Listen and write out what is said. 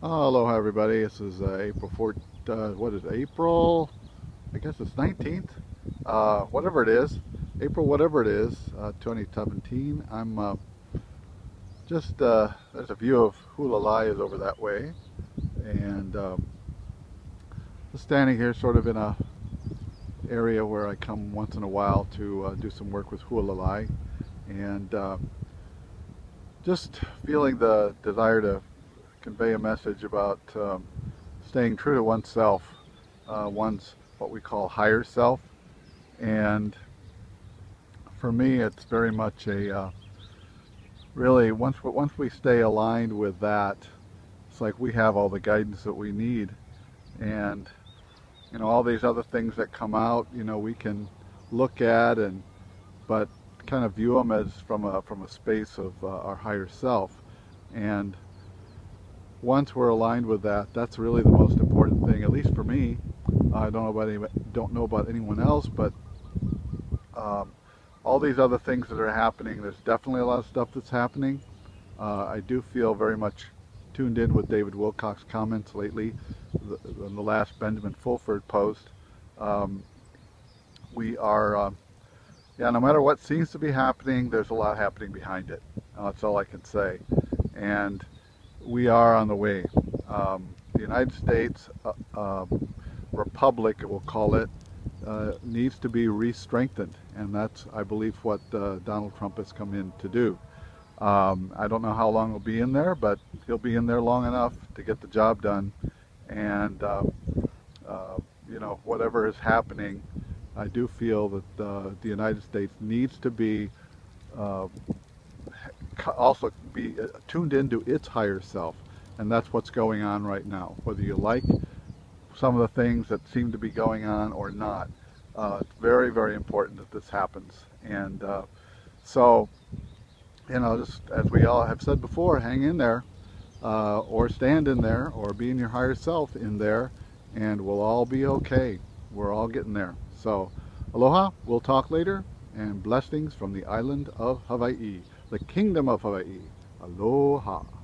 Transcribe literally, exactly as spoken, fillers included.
Oh, aloha everybody. This is uh, April fourth, uh, what is it, April? I guess it's nineteenth. Uh, whatever it is. April whatever it is, uh, twenty seventeen. I'm uh, just, uh, there's a view of Hualalai is over that way. And um, just standing here sort of in a area where I come once in a while to uh, do some work with Hualalai. And uh, just feeling the desire to convey a message about um, staying true to oneself, uh, one's what we call higher self. And for me, it's very much a uh, really once once we stay aligned with that, it's like we have all the guidance that we need. And you know, all these other things that come out, you know, we can look at and but kind of view them as from a from a space of uh, our higher self. And once we're aligned with that, that's really the most important thing, at least for me. I don't know about any, don't know about anyone else, but um, all these other things that are happening, there's definitely a lot of stuff that's happening. Uh, I do feel very much tuned in with David Wilcock's comments lately, the, in the last Benjamin Fulford post. Um, we are, uh, yeah, no matter what seems to be happening, there's a lot happening behind it. Uh, that's all I can say. And we are on the way. Um, the United States uh, uh, Republic, we'll call it, uh, needs to be re-strengthened, and that's, I believe, what uh, Donald Trump has come in to do. Um, I don't know how long he'll be in there, but he'll be in there long enough to get the job done. And uh, uh, you know, whatever is happening, I do feel that uh, the United States needs to be uh, also be tuned into its higher self, and that's what's going on right now. Whether you like some of the things that seem to be going on or not, uh, it's very, very important that this happens. And uh, so, you know, just as we all have said before, hang in there, uh, or stand in there, or be in your higher self in there, and we'll all be okay. We're all getting there. So, aloha, we'll talk later, and blessings from the island of Hawaii, the kingdom of Hawaii. Aloha.